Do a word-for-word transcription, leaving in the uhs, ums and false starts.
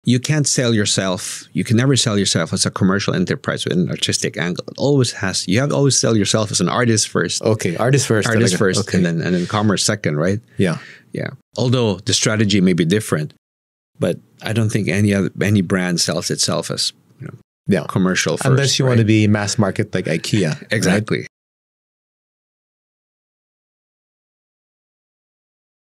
you can't sell yourself. You can never sell yourself as a commercial enterprise with an artistic angle. It always has. You have to always sell yourself as an artist first. Okay, artist first. Artist talaga. first, Okay. and then and then commerce second, right? Yeah. Yeah. Although the strategy may be different, but I don't think any other any brand sells itself as you know Yeah. commercial first. Unless you right? want to be mass market like IKEA. Exactly.